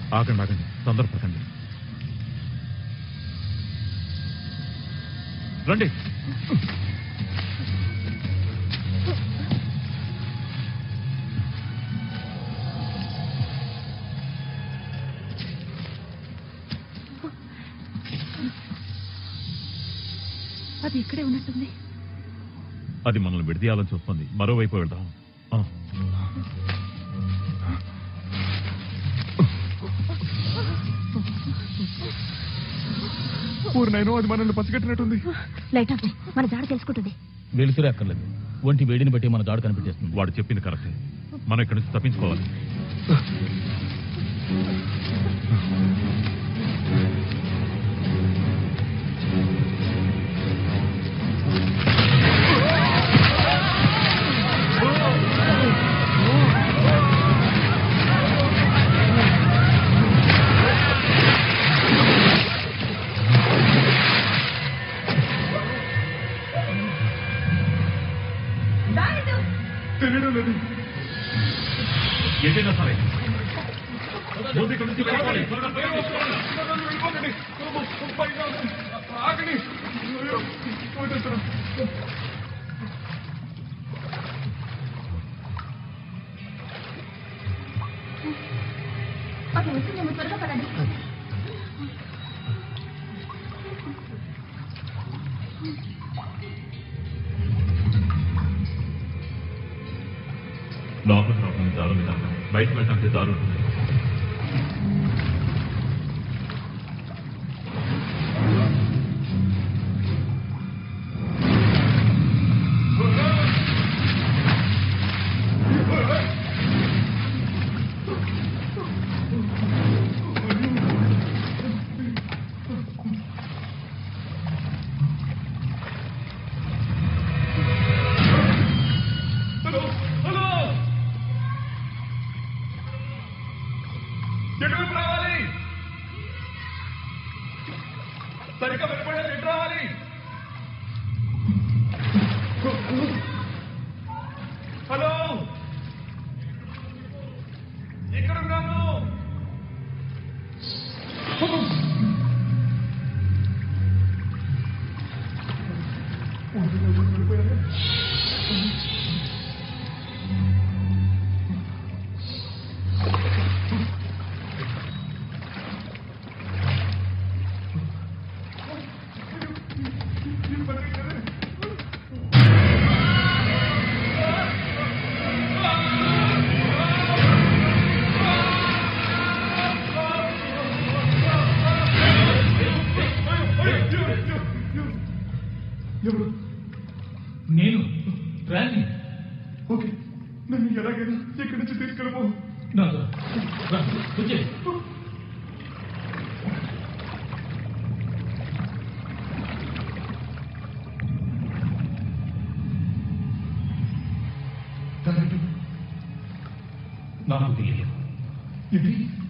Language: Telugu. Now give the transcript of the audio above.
ఆగండి ఆగండి, తొందరపడకండి. రండి. అది ఇక్కడే ఉన్నట్టుంది. అది మనల్ని విడదీయాలని చూస్తుంది. మరోవైపు వెళ్దాం. పూర్ణైనా అది మనల్ని పసిగట్టినట్టుంది. లైట్ ఆఫ్, మన జాడ తెలుసుకుంటుంది. వెలుతురే అక్కర్లేదు, ఒంటి వేడిని బట్టి మన జాడ కనిపెట్టేస్తుంది. వాడు చెప్పింది కరెక్టే, మనం ఇక్కడి నుంచి తప్పించుకోవాలి. తెలియడం లేదు. ఏదైనా సరే త్వరగా పడండి. లోపలికి రావడానికి దారు మీద, బయటకు వెళ్ళడానికి దారు ఉంటుంది. ఎటువైపు రావాలి? సరిగ్గా వెళ్ళిపోయారు. ఎటు రావాలి? హలో, ఎక్కడున్నాము? ఎవరు? నేను రాని. ఓకే, నన్ను ఎలాగైనా ఇక్కడి నుంచి తీసుకెళ్ళిపో. నాతో రా, వచ్చే. నాకు తెలియదు. ఇది